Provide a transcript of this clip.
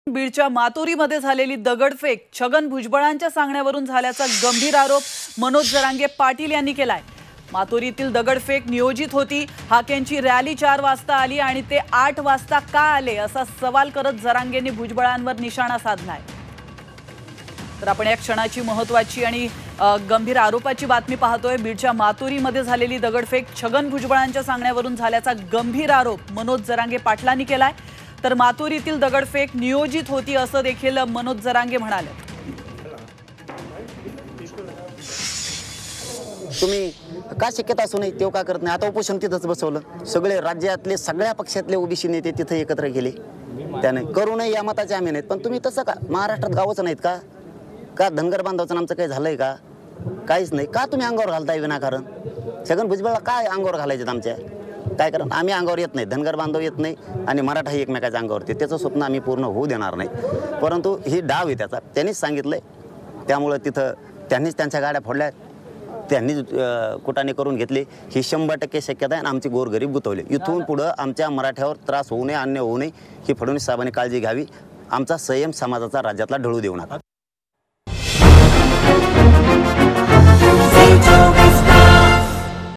बीडच्या मातोरीमध्ये झालेली दगडफेक छगन भुजबळांच्या सांगण्यावरून झाल्याचा गंभीर आरोप मनोज जरांगे पाटील यांनी केलाय। मातोरीतील दगडफेक नियोजित होती। हाकेंची रॅली 4 वाजता आली आणि ते 8 वाजता का आले असा सवाल करत जरांगेंनी भुजबळांवर निशाणा साधलाय। तर आपण या क्षणाची महत्त्वाची आणि गंभीर आरोपाची बातमी पाहतोय। बीडच्या मातोरीमध्ये झालेली दगडफेक छगन भुजबळांच्या सांगण्यावरून झाल्याचा गंभीर आरोप मनोज जरांगे पाटलांनी केलाय। तर मातोरीतील दगडफेक नियोजित होती असं देखील मनोज जरांगे म्हणाले। तुम्ही का शक्यता असू नये तेव्हा का करत नाही? आता उपोषण तिथंच बसवलं। सगळे राज्यातले सगळ्या पक्षातले ओबीसी नेते तिथे एकत्र गेले। त्याने करू नये या मताचे आम्ही नाहीत, पण तुम्ही तसं का? महाराष्ट्रात गावच नाहीत का? का धनगर बांधवाचं आमचं काही झालंय का? काहीच नाही। का तुम्ही अंगावर घालताय विनाकारण? छगन भुजबळला काय अंगावर घालायचे आमच्या? काय कारण आम्ही अंगावर येत नाही, धनगर बांधव येत नाही आणि मराठाही एकमेकाच्या अंगावर येते। त्याचं स्वप्न आम्ही पूर्ण होऊ देणार नाही। परंतु ही डाव आहे त्याचा, त्यांनीच सांगितलंय। त्यामुळे तिथं त्यांनीच त्यांच्या गाड्या फोडल्या, त्यांनीच कुटाने करून घेतले। ही 100% शक्यता आहे आणि आमची गोरगरीब गुतवली। इथून पुढं आमच्या मराठ्यावर त्रास होऊ नये, अन्याय होऊ नये ही फडणवीस साहेबांनी काळजी घ्यावी। आमचा संयम समाजाचा राज्यातला ढळू देऊ नका।